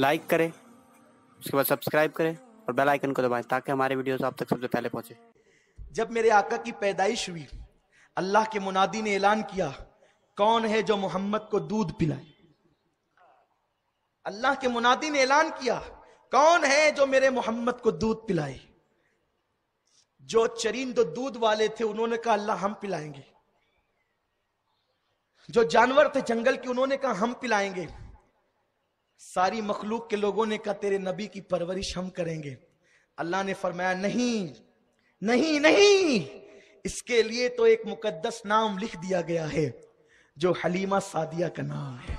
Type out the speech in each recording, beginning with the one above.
Like करें, उसके बाद सब्सक्राइब करें और बेल आइकन को दबाएं ताकि हमारे वीडियोस आप तक सबसे पहले पहुंचे। जब मेरे आका की पैदाइश हुई, अल्लाह के मुनादी ने ऐलान किया, कौन है जो मोहम्मद को दूध पिलाए। अल्लाह के मुनादी ने ऐलान किया, कौन है जो मेरे मोहम्मद को दूध पिलाए। जो चरिंद दूध वाले थे उन्होंने कहा अल्लाह हम पिलाएंगे। जो जानवर थे जंगल के उन्होंने कहा हम पिलाएंगे। सारी मखलूक के लोगों ने कहा तेरे नबी की परवरिश हम करेंगे। अल्लाह ने फरमाया नहीं नहीं नहीं, इसके लिए तो एक मुकद्दस नाम लिख दिया गया है जो हलीमा सादिया का नाम है।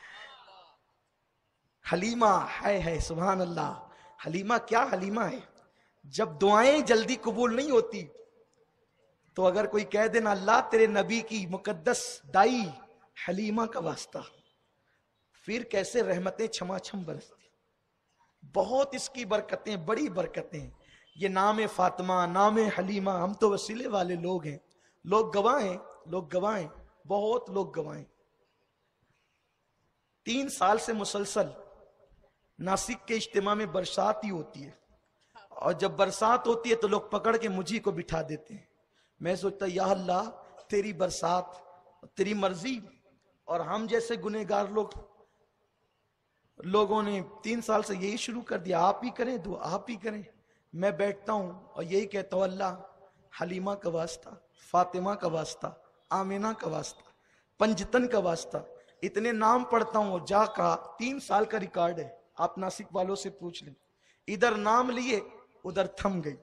हलीमा है सुभान अल्लाह। हलीमा क्या हलीमा है। जब दुआएं जल्दी कबूल नहीं होती तो अगर कोई कह देना अल्लाह तेरे नबी की मुकद्दस दाई हलीमा का वास्ता, फिर कैसे रहमतें छमाछम बरसती। बहुत इसकी बरकतें, बड़ी बरकतें। ये नाम फातिमा, नाम हलीमा, हम तो वसीले वाले लोग हैं। लोग गवाएं, बहुत लोग गवाएं। 3 साल से मुसलसल नासिक के इज्तिमा में बरसात ही होती है, और जब बरसात होती है तो लोग पकड़ के मुझी को बिठा देते हैं। मैं सोचता या अल्लाह तेरी बरसात, तेरी मर्जी। और हम जैसे गुनहगार लोगों ने 3 साल से यही शुरू कर दिया, आप ही करें दुआ, आप ही करें। मैं बैठता हूं और यही कहता हूं अल्लाह हलीमा का वास्ता, फातिमा का वास्ता, आमिना का वास्ता, पंजतन का वास्ता। इतने नाम पढ़ता हूं। जा का 3 साल का रिकॉर्ड है, आप नासिक वालों से पूछ लें। इधर नाम लिए उधर थम गई।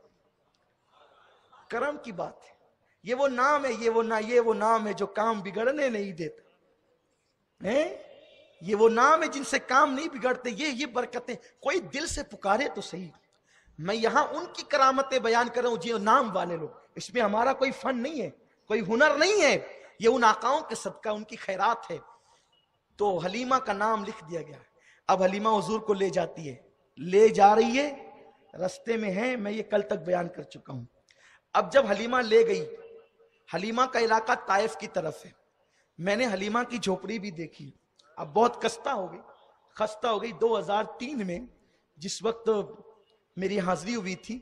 करम की बात है। ये वो नाम है, ये वो नाम है जो काम बिगड़ने नहीं देता है। ये वो नाम है जिनसे काम नहीं बिगड़ते। ये बरकतें कोई दिल से पुकारे तो सही। मैं यहां उनकी करामतें बयान कर रहा हूं जो नाम वाले लोग। इसमें हमारा कोई फन नहीं है, कोई हुनर नहीं है। ये उन आकाओं के सदका, उनकी खैरात है। तो हलीमा का नाम लिख दिया गया। अब हलीमा हुजूर को ले जाती है, ले जा रही है, रास्ते में है। मैं ये कल तक बयान कर चुका हूं। अब जब हलीमा ले गई, हलीमा का इलाका ताइफ की तरफ है। मैंने हलीमा की झोपड़ी भी देखी। अब बहुत खस्ता हो गई 2003 में, जिस वक्त मेरी हाजिरी हुई थी।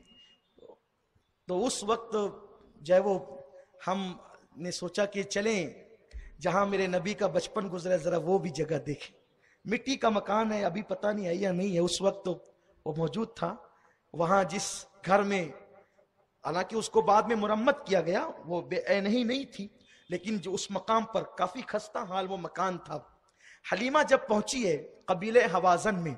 तो उस वक्त जो है वो हमने सोचा कि चलें जहां मेरे नबी का बचपन गुजरा, जरा वो भी जगह देखें। मिट्टी का मकान है, अभी पता नहीं है या नहीं है। उस वक्त तो वो मौजूद था वहां जिस घर में, हालांकि उसको बाद में मुरम्मत किया गया, वो बेऐनही नहीं थी, लेकिन जो उस मकाम पर काफी खस्ता हाल वो मकान था। हलीमा जब पहुंची है कबीले हवाजन में,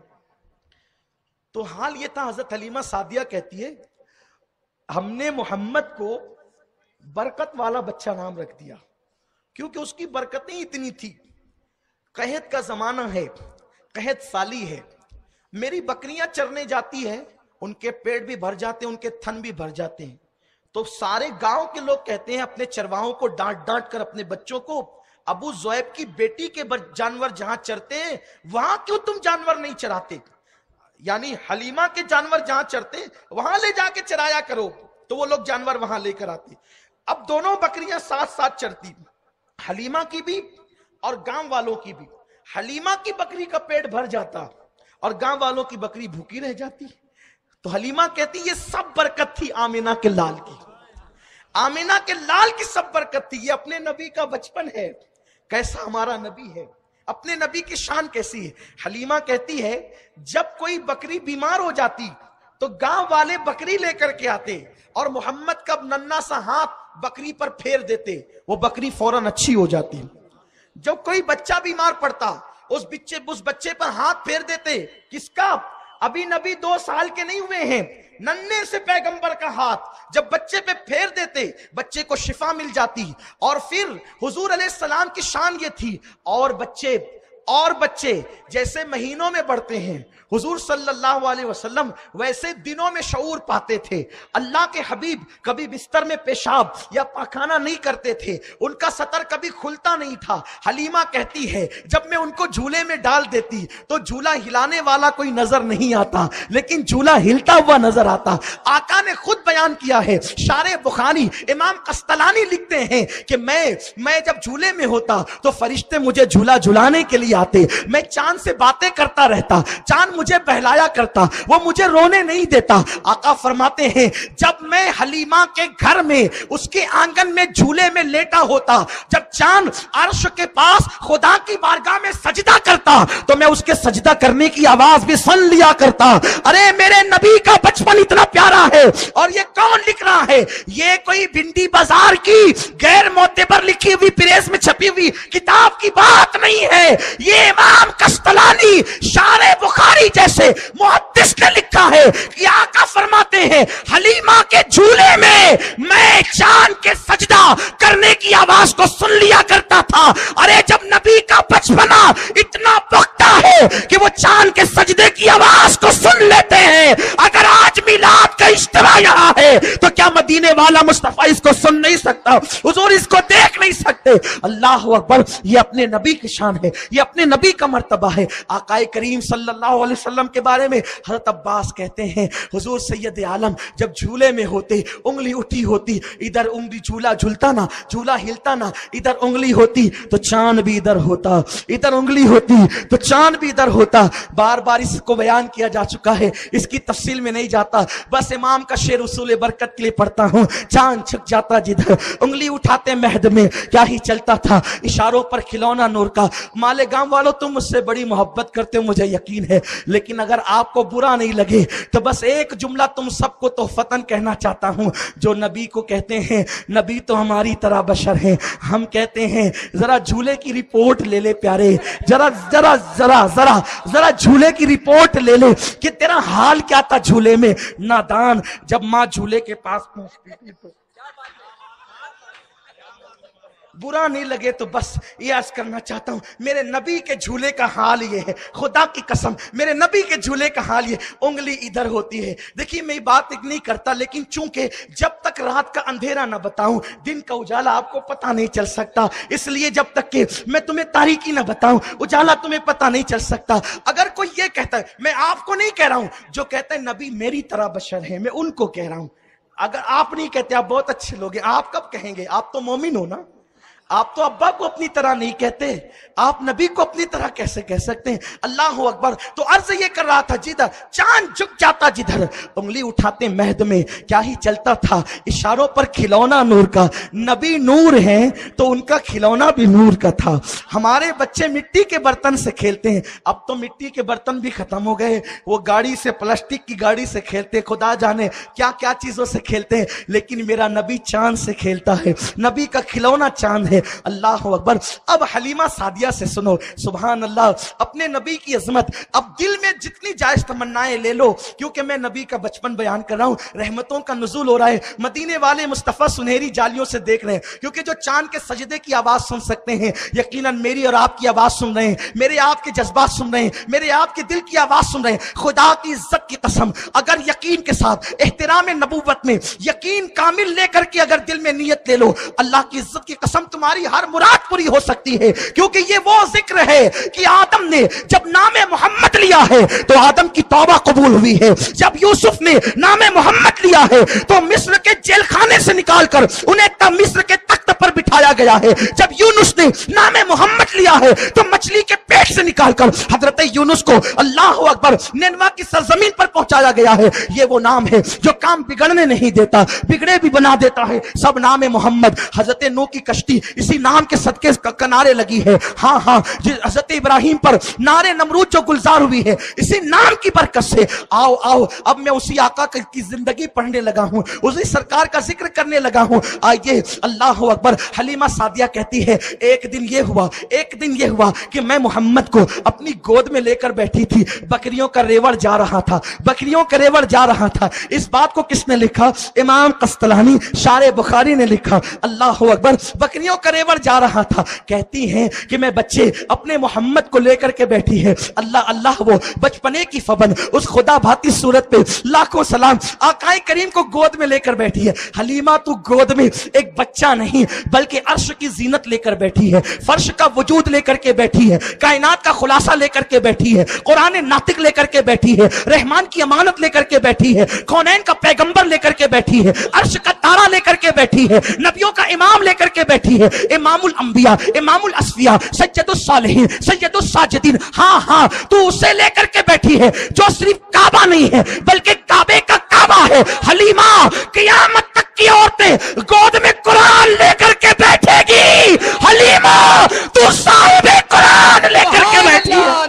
तो हाल ये था, हजरत हलीमा सादिया कहती है हमने मोहम्मद को बरकत वाला बच्चा नाम रख दिया, क्योंकि उसकी बरकतें इतनी थी। कहत का जमाना है, कहत साली है। मेरी बकरियां चरने जाती है, उनके पेट भी भर जाते हैं, उनके थन भी भर जाते हैं। तो सारे गांव के लोग कहते हैं अपने चरवाहों को डांट डांट कर अपने बच्चों को, अबू ज़ुएब की बेटी के जानवर जहां चरते हैं वहां क्यों तुम जानवर नहीं चराते। यानी हलीमा के जानवर जहां चरते वहां ले जाके चराया करो। तो वो लोग जानवर वहां लेकर आते। अब दोनों बकरियां साथ साथ चरती, हलीमा की भी और गांव वालों की भी। हलीमा की बकरी का पेट भर जाता और गांव वालों की बकरी भूखी रह जाती। तो हलीमा कहती ये सब बरकत थी आमिना के लाल की। आमिना के लाल की सब बरकत थी। ये अपने नबी का बचपन है। कैसा हमारा नबी है, अपने नबी की शान कैसी है। हलीमा कहती है जब कोई बकरी बीमार हो जाती तो गांव वाले बकरी लेकर के आते और मोहम्मद का नन्ना सा हाथ बकरी पर फेर देते, वो बकरी फौरन अच्छी हो जाती। जब कोई बच्चा बीमार पड़ता उस बच्चे पर हाथ फेर देते। किसका? अभी नबी 2 साल के नहीं हुए हैं, नन्हे से पैगंबर का हाथ जब बच्चे पे फेर देते बच्चे को शिफा मिल जाती। और फिर हुजूर अलैहिस्सलाम की शान ये थी, और बच्चे जैसे महीनों में बढ़ते हैं हुजूर सल्लल्लाहु अलैहि वसल्लम वैसे दिनों में शऊर पाते थे। अल्लाह के हबीब कभी बिस्तर में पेशाब या पाखाना नहीं करते थे, उनका सतर कभी खुलता नहीं था। हलीमा कहती है जब मैं उनको झूले में डाल देती तो झूला हिलाने वाला कोई नजर नहीं आता, लेकिन झूला हिलता हुआ नजर आता। आका ने खुद बयान किया है, शारे बुखारी इमाम कस्तलानी लिखते हैं कि मैं जब झूले में होता तो फरिश्ते मुझे झूला झुलाने के लिए नहीं आते, मैं चांद से बातें करता रहता, चांद मुझे बहलाया करता, वो मुझे रोने नहीं देता। आका फरमाते हैं जब मैं हलीमा के घर में उसके आंगन में झूले में लेटा होता, जब चांद अर्श के पास खुदा की बारगाह में सजदा करता तो मैं उसके सजदा करने की आवाज भी सुन लिया करता। अरे मेरे नबी का बचपन इतना प्यारा है। और ये कौन लिख रहा है? ये कोई भिंडी बाजार की गैर मोतबर लिखी हुई प्रेस में छपी हुई किताब की बात नहीं है। ये इमाम कस्तलानी शारे बुखारी जैसे मुहद्दिस ने लिखा है कि आका फरमाते हैं हलीमा के झूले में मैं चांद के सजदा करने की आवाज को सुन लिया करता था। अरे जब नबी का बचपना इतना पुख्ता है कि वो चांद के सजदे की आवाज को सुन लेते हैं, अगर आज मिलाद का इज्तिमा यहाँ है तो क्या मदीने वाला मुस्तफा इसको सुन नहीं सकता? हुजूर इसको देख नहीं सकते? अल्लाह अकबर, ये अपने नबी की शान है, ये अपने नबी का मर्तबा है। आकाए करीम सल्लल्लाहु अलैहि वसल्लम के बारे में हज़रत अब्बास कहते हैं हुजूर सैयद आलम जब झूले में होते, उंगली उठी होती, इधर उंगली झूला झूलता ना, झूला हिलता ना, इधर उंगली होती तो चांद भी इधर होता, इधर उंगली होती तो चांद भी इधर होता। बार बार इसको बयान किया जा चुका है, इसकी तफसील में नहीं जाता, बस इमाम का शेर उसूल बरकत के लिए पढ़ता हूं। चांद छुप जाता जिधर, उंगली उठाते महद में क्या ही चलता था, इशारों पर खिलौना नूर का। मालेगांव वालों तुम मुझसे बड़ी मोहब्बत करते हो मुझे यकीन है, लेकिन अगर आपको बुरा नहीं लगे तो बस एक जुमला तुम सबको तोहफतन कहना चाहता हूं। जो नबी को कहते हैं नबी तो हमारी तरह बशर हैं, हम कहते हैं जरा झूले की रिपोर्ट ले ले प्यारे, जरा जरा जरा जरा जरा झूले की रिपोर्ट ले ले कि तेरा हाल क्या था झूले में। नादान, जब माँ झूले के पास पहुंचती थी तो बुरा नहीं लगे तो बस ये अर्ज करना चाहता हूं मेरे नबी के झूले का हाल ये है, खुदा की कसम मेरे नबी के झूले का हाल ये, उंगली इधर होती है। देखिए मैं बात नहीं करता, लेकिन चूंकि जब तक रात का अंधेरा ना बताऊं दिन का उजाला आपको पता नहीं चल सकता, इसलिए जब तक कि मैं तुम्हें तारीकी ना बताऊं उजाला तुम्हें पता नहीं चल सकता। अगर कोई ये कहता है, मैं आपको नहीं कह रहा हूं, जो कहता है नबी मेरी तरह बशर है मैं उनको कह रहा हूं। अगर आप नहीं कहते, आप बहुत अच्छे लोग हैं, आप कब कहेंगे? आप तो मोमिन हो ना, आप तो अब्बा को अपनी तरह नहीं कहते, आप नबी को अपनी तरह कैसे कह सकते हैं? अल्लाह अकबर। तो अर्ज ये कर रहा था जिधर चांद झुक जाता जिधर, उंगली उठाते महद में क्या ही चलता था, इशारों पर खिलौना नूर का। नबी नूर हैं तो उनका खिलौना भी नूर का था। हमारे बच्चे मिट्टी के बर्तन से खेलते हैं, अब तो मिट्टी के बर्तन भी खत्म हो गए, वो गाड़ी से, प्लास्टिक की गाड़ी से खेलते, खुदा जाने क्या क्या चीजों से खेलते हैं, लेकिन मेरा नबी चांद से खेलता है, नबी का खिलौना चांद है। अल्लाह अकबर। अब हलीमा सादिया से सुनो, सुभान अल्लाह, अपने नबी की अजमत। अब दिल में जितनी जायज तमन्नाएं ले लो, क्योंकि मैं नबी का बचपन बयान कर रहा हूं, रहमतों का नुज़ूल हो रहा है, मदीने वाले मुस्तफा सुनहरी जालियों से देख रहे हैं, क्योंकि जो चांद के सजदे की आवाज सुन सकते हैं यकीनन मेरी और आपकी आवाज सुन रहे हैं, मेरे आपके जज्बात सुन रहे हैं, मेरे आपके दिल की आवाज सुन रहे हैं। खुदा की इज्जत की कसम, अगर यकीन के साथ एहतराम नबूवत में यकीन कामिल लेकर के अगर दिल में नियत ले लो, अल्लाह की इज्जत की कसम तुम्हारी हर मुराद पूरी हो सकती है। क्योंकि ये वो जिक्र है कि आदम ने जब नामे मोहम्मद लिया है तो आदम की तौबा कबूल हुई है, जब यूसुफ ने नामे मोहम्मद लिया है तो मिस्र के जेल खाने से निकालकर उन्हें तब मिस्र के तख्त पर बिठाया गया है, जब यूनुस ने नामे मोहम्मद लिया है तो मछली के पेट से निकालकर हजरत यूनुस को अल्लाह अकबर निनवा की सरजमीन पर पहुंचाया गया है। ये वो नाम है जो काम बिगड़ने नहीं देता, बिगड़े भी बना देता है। सब नामे मोहम्मद। हजरत नूह की कश्ती इसी नाम के सदके किनारे लगी है। हाँ हाँ, हजरत इब्राहिम पर नारे नमरूद जो गुलजार हुई है इसी नाम की बरकत से। आओ आओ, अब मैं उसी आका की जिंदगी पढ़ने लगा हूँ, उसी सरकार का जिक्र करने लगा हूँ। आइए, अल्लाह अकबर। हलीमा सादिया कहती है एक दिन ये हुआ कि मैं मोहम्मद को अपनी गोद में लेकर बैठी थी, बकरियों का रेवड़ जा रहा था। इस बात को किसने लिखा? इमाम कस्तलानी शारे बुखारी ने लिखा। अल्लाह अकबर। बकरियों का रेवड़ जा रहा था। कहती हैं कि मैं बच्चे अपने मोहम्मद को लेकर के बैठी है। अल्लाह अल्लाह वो बचपने की फबन उस खुदा भाती सूरत पे लाखों सलाम। आकाए करीम को गोद में लेकर बैठी है। हलीमा तू गोद में एक बच्चा नहीं बल्कि अर्श की जीनत लेकर बैठी है, फर्श का वजूद लेकर के बैठी है, कायनात का खुलासा लेकर के बैठी है, कुरान नातिक लेकर के बैठी है, रहमान की अमानत लेकर के बैठी है, कौनैन का पैगंबर लेकर के बैठी है, अर्श का तारा लेकर के बैठी है, नबियों का इमाम लेकर के बैठी है, इमामुल अंबिया, इमामुल अस्फिया, सज्जदुस सालिहीन, सज्जदुस साजिदीन। हाँ हाँ, तू उसे लेकर के बैठी है जो सिर्फ काबा नहीं है बल्कि काबे का काबा है। हलीमा, क़यामत तक की औरतें गोद में कुरान लेकर के बैठेगी। हलीमा, तू साहिबे कुरान लेकर के बैठी है।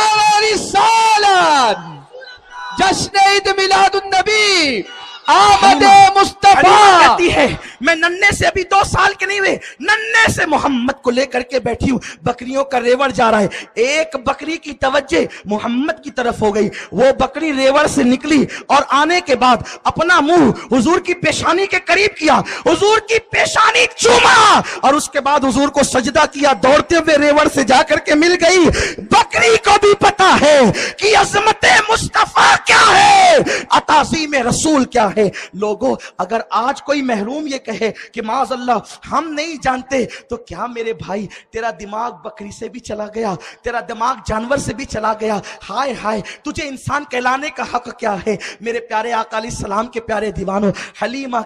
जश्न ईद मिलादुन नबी आमदे मुस्तफा कहती है मैं नन्हे से अभी 2 साल के नहीं हुए, नन्हे से मोहम्मद को लेकर के बैठी हूँ। बकरियों का रेवड़ जा रहा है, एक बकरी की तवज्जे मोहम्मद की तरफ हो गई। वो बकरी रेवड़ से निकली और आने के बाद अपना मुंह हुजूर की पेशानी के करीब किया, हुजूर की पेशानी चूमा और उसके बाद हुजूर को सजदा किया। दौड़ते हुए रेवड़ से जाकर के मिल गई। बकरी को भी पता है कि अजमत मुस्तफा क्या है, अताज़ीम रसूल क्या है। लोगों, अगर आज कोई महरूम ये कहे कि माज़अल्लाह हम नहीं जानते, तो क्या मेरे भाई तेरा दिमाग बकरी से भी चला गया, तेरा दिमाग जानवर से भी चला गया। हाय हाय, तुझे इंसान कहलाने का हक क्या है। मेरे प्यारे आका अलैहिस्सलाम के प्यारे दीवानों, हलीमा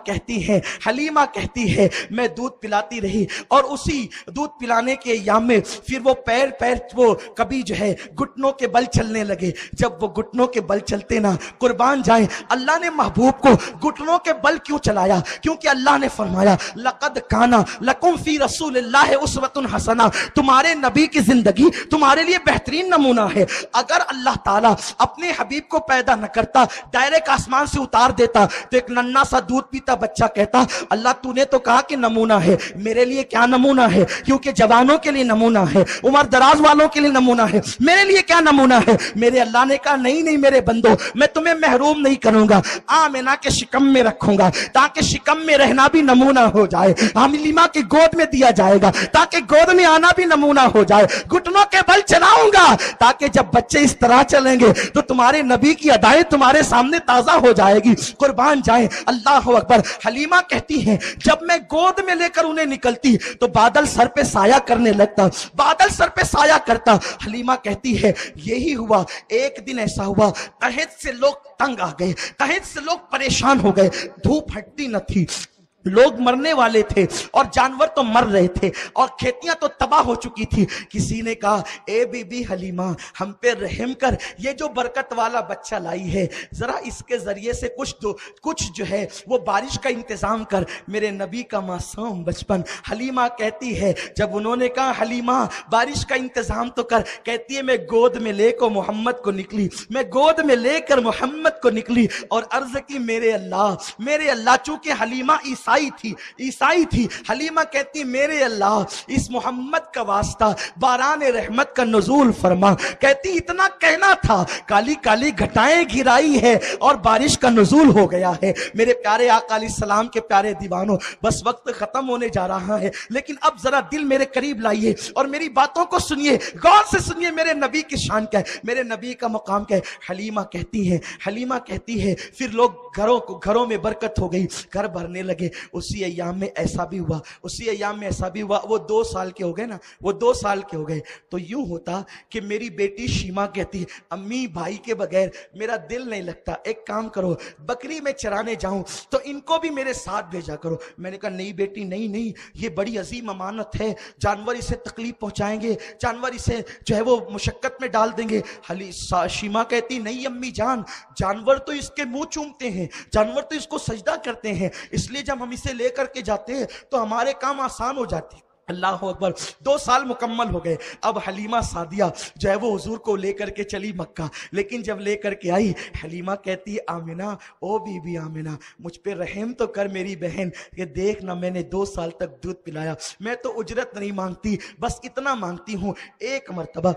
कहती है मैं दूध पिलाती रही और उसी दूध पिलाने के याम में फिर वो पैर वो कभी जो है घुटनों के बल चलने लगे। जब वो घुटनों के बल चलते ना, कुर्बान जाए, अल्लाह ने महबूब को घुटनों के बल क्यों चलाया? क्योंकि अल्लाह ने फरमाया लक़द काना लकुम फी रसूलिल्लाहि उस्वतुन हसना, तुम्हारे नबी की जिंदगी तुम्हारे लिए बेहतरीन नमूना है। अगर अल्लाह ताला अपने हबीब को पैदा न करता, डायरेक्ट आसमान से उतार देता, तो एक नन्हा सा दूध पीता बच्चा कहता अल्लाह तूने तो कहा कि नमूना है, मेरे लिए क्या नमूना है? क्योंकि जवानों के लिए नमूना है, उम्र दराज वालों के लिए नमूना है, मेरे लिए क्या नमूना है? मेरे अल्लाह ने कहा नहीं नहीं मेरे बंदो, मैं तुम्हें महरूम नहीं करूंगा, आमिना के शिकम में रखूंगा ताकि शिकम में रहना भी नमूना हो जाए। हलीमा की गोद में दिया जाएगा ताकि गोद में आना भी नमूना हो जाए। घुटनों के बल चलाऊंगा ताकि जब बच्चे इस तरह चलेंगे तो तुम्हारे नबी की अदाएं तुम्हारे सामने ताजा हो जाएगी। कुर्बान जाए, अल्लाह अकबर। हलीमा कहती है जब मैं गोद में लेकर उन्हें निकलती तो बादल सर पे साया करने लगता, बादल सर पे साया करता। हलीमा कहती है यही हुआ। एक दिन ऐसा हुआ, तहत से लोग तंग आ गए, तहत से लोग परेशान हो गए। धूप हटती न थी, लोग मरने वाले थे और जानवर तो मर रहे थे और खेतियां तो तबाह हो चुकी थी। किसी ने कहा ए बीबी हलीमा, हम पे रहम कर, ये जो बरकत वाला बच्चा लाई है जरा इसके जरिए से कुछ जो है वो बारिश का इंतजाम कर। मेरे नबी का मासूम बचपन। हलीमा कहती है जब उन्होंने कहा हलीमा बारिश का इंतजाम तो कर, कहती है मैं गोद में लेकर मोहम्मद को निकली, मैं गोद में लेकर मोहम्मद को निकली और अर्ज की मेरे अल्लाह। चूंकि हलीमा ईसाई थी, हलीमा कहती मेरे अल्लाह इस मोहम्मद का वास्ता बारान रहमत का नुज़ूल फरमा। कहती इतना कहना था, काली काली घटाएं घिराई है और बारिश का नुज़ूल हो गया है। मेरे प्यारे आका अलैहिस्सलाम के प्यारे दीवानों, बस वक्त खत्म होने जा रहा है, लेकिन अब जरा दिल मेरे करीब लाइए और मेरी बातों को सुनिए, गौर से सुनिए। मेरे नबी की शान क्या है, मेरे नबी का मकाम क्या है। हलीमा कहती है फिर लोग घरों में बरकत हो गई, घर भरने लगे। उसी अय्याम में ऐसा भी हुआ, वो 2 साल के हो गए ना, वो 2 साल के हो गए। तो यूं होता कि मेरी बेटी शीमा कहती है अम्मी भाई के बगैर मेरा दिल नहीं लगता, एक काम करो बकरी में चराने जाऊं तो इनको भी मेरे साथ भेजा करो। मैंने कहा नहीं बेटी नहीं, ये बड़ी अजीम अमानत है, जानवर इसे तकलीफ पहुंचाएंगे, जानवर इसे जो है वो मुशक्कत में डाल देंगे। शीमा कहती नहीं अम्मी जान, जानवर तो इसके मुंह चूमते हैं, जानवर तो इसको सजदा करते हैं, इसलिए जब हम इसे लेकर के जाते हैं तो हमारे काम आसान हो जाती। अल्लाह अकबर। 2 साल मुकम्मल हो गए। अब हलीमा सादिया जो है वो हुजूर को लेकर के चली मक्का, लेकिन जब लेकर के आई हलीमा कहती है आमिना, ओ बीबी आमिना मुझ पे रहम तो कर मेरी बहन, ये देख ना मैंने 2 साल तक दूध पिलाया, मैं तो उजरत नहीं मांगती, बस इतना मांगती हूँ एक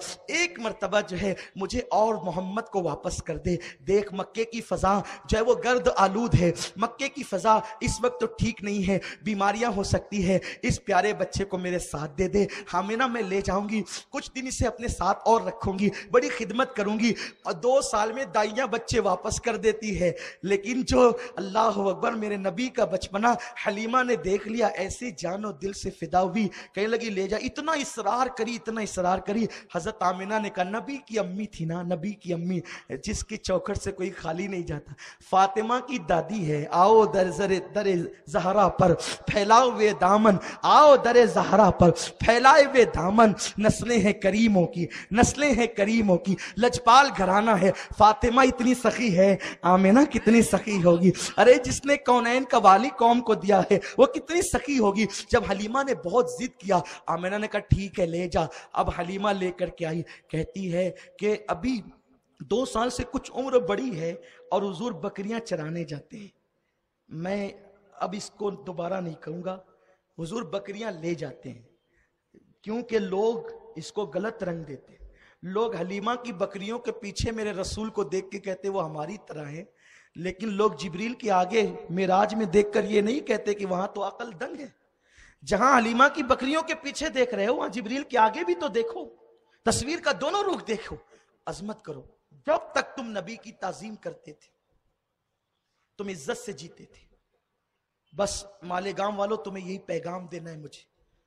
मरतबा जो है मुझे और मोहम्मद को वापस कर दे। देख मक्के की फ़ज़ा जो है वो गर्द आलूद है, मक्के की फ़ज़ा इस वक्त तो ठीक नहीं है, बीमारियाँ हो सकती है, इस प्यारे बच्चे को मेरे साथ दे दे, आमिना मैं ले जाऊंगी, कुछ दिन इसे अपने साथ और रखूंगी, बड़ी खिदमत करूंगी। और 2 साल में दाइयां बच्चे वापस कर देती है। लेकिन जो अल्लाह अकबर मेरे नबी का बचपना हलीमा ने देख लिया, ऐसी जानो दिल से फिदा हुई, कहने लगी ले जा। इतना इसरार करी, इतना इसरार करी। हजरत आमिना ने कहा नबी की अम्मी थी ना, नबी की अम्मी जिसकी चौखट से कोई खाली नहीं जाता, फातिमा की दादी है। आओ दरे ज़हरा पर फैलाओ वे दामन, आओ दरे ज़हरा पर फैलाए वे दामन। नस्लें हैं करीमों की, नस्लें हैं करीमों की, लजपाल घराना है। फातिमा इतनी सखी है, आमिना कितनी सखी होगी। अरे जिसने कौनैन का वाली कौम को दिया है वो कितनी सखी होगी। जब हलीमा ने बहुत जिद किया, आमिना ने कहा ठीक है ले जा। अब हलीमा लेकर के आई, कहती है कि अभी 2 साल से कुछ उम्र बड़ी है और हुजूर बकरियां चराने जाते हैं। मैं अब इसको दोबारा नहीं कहूंगा, हुजूर बकरियां ले जाते हैं, क्योंकि लोग इसको गलत रंग देते हैं। लोग हलीमा की बकरियों के पीछे मेरे रसूल को देख के कहते वो हमारी तरह है, लेकिन लोग जिब्रील के आगे मेराज में देखकर ये नहीं कहते कि वहां तो अकल दंग है। जहां हलीमा की बकरियों के पीछे देख रहे हो, वहां जिब्रील के आगे भी तो देखो, तस्वीर का दोनों रुख देखो, अजमत करो। जब तक तुम नबी की ताजीम करते थे, तुम इज्जत से जीते थे। बस मालेगाम वालों, तुम्हें यही पैगाम देना है मुझे,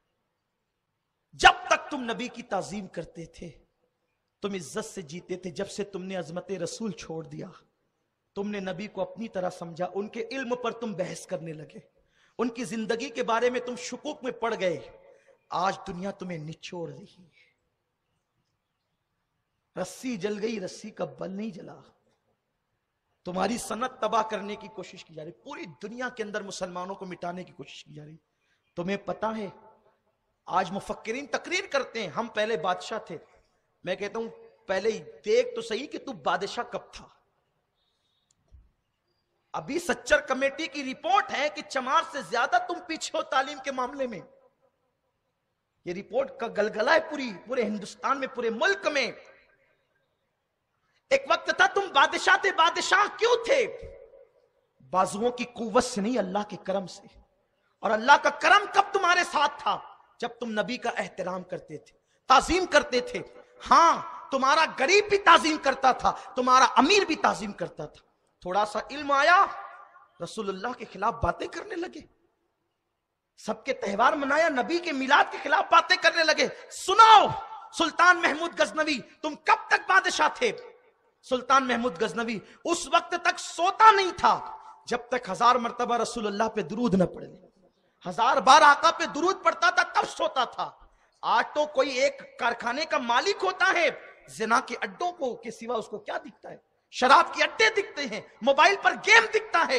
जब तक तुम नबी की ताजीम करते थे तुम इज्जत से जीते थे। जब से तुमने अजमत रसूल छोड़ दिया, तुमने नबी को अपनी तरह समझा, उनके इल्म पर तुम बहस करने लगे, उनकी जिंदगी के बारे में तुम शुकूक में पड़ गए। आज दुनिया तुम्हें निचोड़ रही है। रस्सी जल गई, रस्सी का बल नहीं जला। तुम्हारी सनत तबाह करने की कोशिश की जा रही, पूरी दुनिया के अंदर मुसलमानों को मिटाने की कोशिश की जा रही। तुम्हें पता है आज मुफक्किरीन तकरीर करते हैं हम पहले बादशाह थे। मैं कहता हूं पहले ही देख तो सही कि तू बादशाह कब था। अभी सच्चर कमेटी की रिपोर्ट है कि चमार से ज्यादा तुम पीछे हो तालीम के मामले में। ये रिपोर्ट का गलगला है पूरे हिंदुस्तान में, पूरे मुल्क में। एक वक्त था तुम बादशाह थे। बादशाह क्यों थे? बाजुओं की कुव्वत से नहीं, अल्लाह के करम से। और अल्लाह का करम कब तुम्हारे साथ था? जब तुम नबी का एहतराम करते थे, ताजीम करते थे। हां, तुम्हारा गरीब भी ताजीम करता था, तुम्हारा अमीर भी ताजीम करता था। थोड़ा सा इल्म आया, रसूलुल्लाह के खिलाफ बातें करने लगे। सबके त्योहार मनाया, नबी के मिलाद के खिलाफ बातें करने लगे। सुनाओ सुल्तान महमूद गजनवी, तुम कब तक बादशाह थे? सुल्तान महमूद गजनवी उस वक्त तक सोता नहीं था जब तक 1000 मर्तबा रसूलुल्लाह पे दुरूद न पड़े। 1000 बार आका पे दुरूद पड़ता था तब सोता था। आज तो कोई एक कारखाने का मालिक होता है, जिना के अड्डों को के सिवा उसको क्या दिखता है? शराब के अड्डे दिखते हैं, मोबाइल पर गेम दिखता है।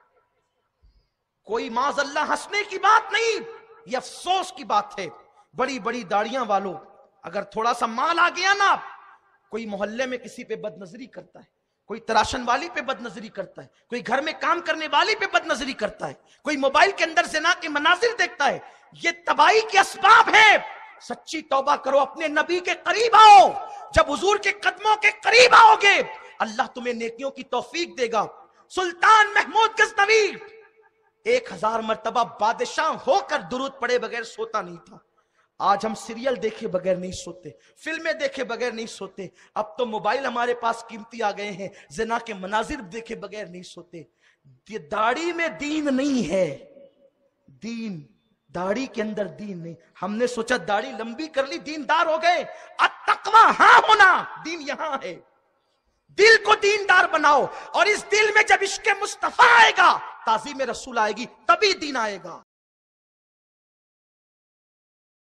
कोई माज़अल्लाह हंसने की बात नहीं, ये अफसोस की बात है। बड़ी बड़ी दाढ़ियां वालों, अगर थोड़ा सा माल आ गया ना, कोई मोहल्ले में किसी पे बदनजरी करता है, कोई तराशन वाली पे बदनजरी करता है, कोई घर में काम करने वाली पे बदनजरी करता है, कोई मोबाइल के अंदर ज़िना के मनाजिर देखता है। ये तबाही के असबाब है। सच्ची तौबा करो, अपने नबी के करीब आओ। जब हुजूर के कदमों के करीब आओगे, अल्लाह तुम्हें नेकियों की तौफीक देगा। सुल्तान महमूद गजनवी 1000 मर्तबा बादशाह होकर दुरूद पढ़े बगैर सोता नहीं था। आज हम सीरियल देखे बगैर नहीं सोते, फिल्में देखे बगैर नहीं सोते। अब तो मोबाइल हमारे पास कीमती आ गए हैं, ज़िना के मनाजिर देखे बगैर नहीं सोते। ये दाढ़ी में दीन नहीं है, दीन दाढ़ी के अंदर दीन नहीं। हमने सोचा दाढ़ी लंबी कर ली, दीनदार हो गए। अत्तक़वा हाँ होना, दीन यहां है। दिल को दीनदार बनाओ, और इस दिल में जब इश्क़ मुस्तफा आएगा, ताज़ीम रसूल आएगी, तभी दीन आएगा।